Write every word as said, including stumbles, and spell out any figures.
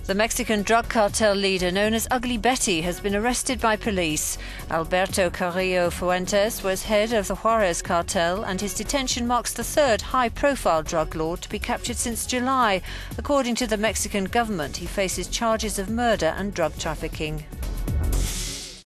The Mexican drug cartel leader known as Ugly Betty has been arrested by police. Alberto Carrillo Fuentes was head of the Juarez cartel, and his detention marks the third high-profile drug lord to be captured since July. According to the Mexican government, he faces charges of murder and drug trafficking.